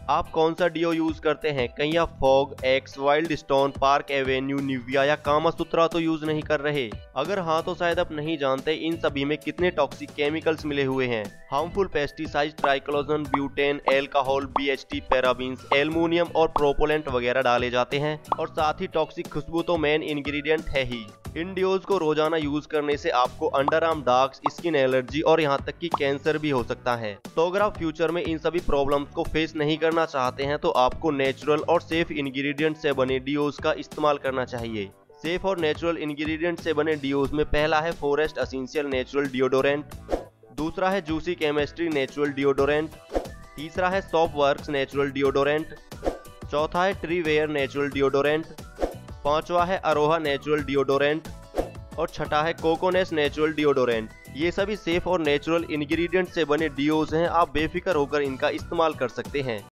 आप कौन सा डिओ यूज करते हैं? कहीं आप Fogg, X, Wild Stone, Park Avenue, Nivea या कामासूत्रा तो यूज नहीं कर रहे? अगर हाँ तो शायद आप नहीं जानते इन सभी में कितने टॉक्सिक केमिकल्स मिले हुए हैं। Harmful pesticide, triclosan, butane, alcohol, BHT, parabens, aluminium और प्रोपोलेंट वगैरह डाले जाते हैं और साथ ही टॉक्सिक खुशबू तो मेन इंग्रेडिएंट है ही। इन डिओज को रोजाना यूज करने से आपको under arm darks, skin allergy और यहाँ तक कि कैंसर भी हो सकता है। तो अगर आप फ्यूचर में इन सभी प्रॉब्लम्स को फेस नहीं करना चाहते हैं तो आपको नेचुरल और सेफ इंग्रेडिएंट से बने डिओज का इस्तेमाल करना चाहिए। सेफ और नेचुरल इंग्रेडिएंट से बने डिओज में पहला है फॉरेस्ट एसेंशियल नेचुरल डिओडोरेंट, दूसरा है जूसी केमिस्ट्री नेचुरल डिओडोरेंट, तीसरा है सॉप वर्क्स नेचुरल डिओडोरेंट, चौथा है ट्री वेयर नेचुरल डिओडोरेंट, पांचवा है अरोहा नेचुरल डिओडोरेंट और छठा है कोकोनेस नेचुरल डिओडोरेंट। ये सभी सेफ और नेचुरल इंग्रेडिएंट से बने डिओज हैं, आप बेफिक्र होकर इनका इस्तेमाल कर सकते हैं।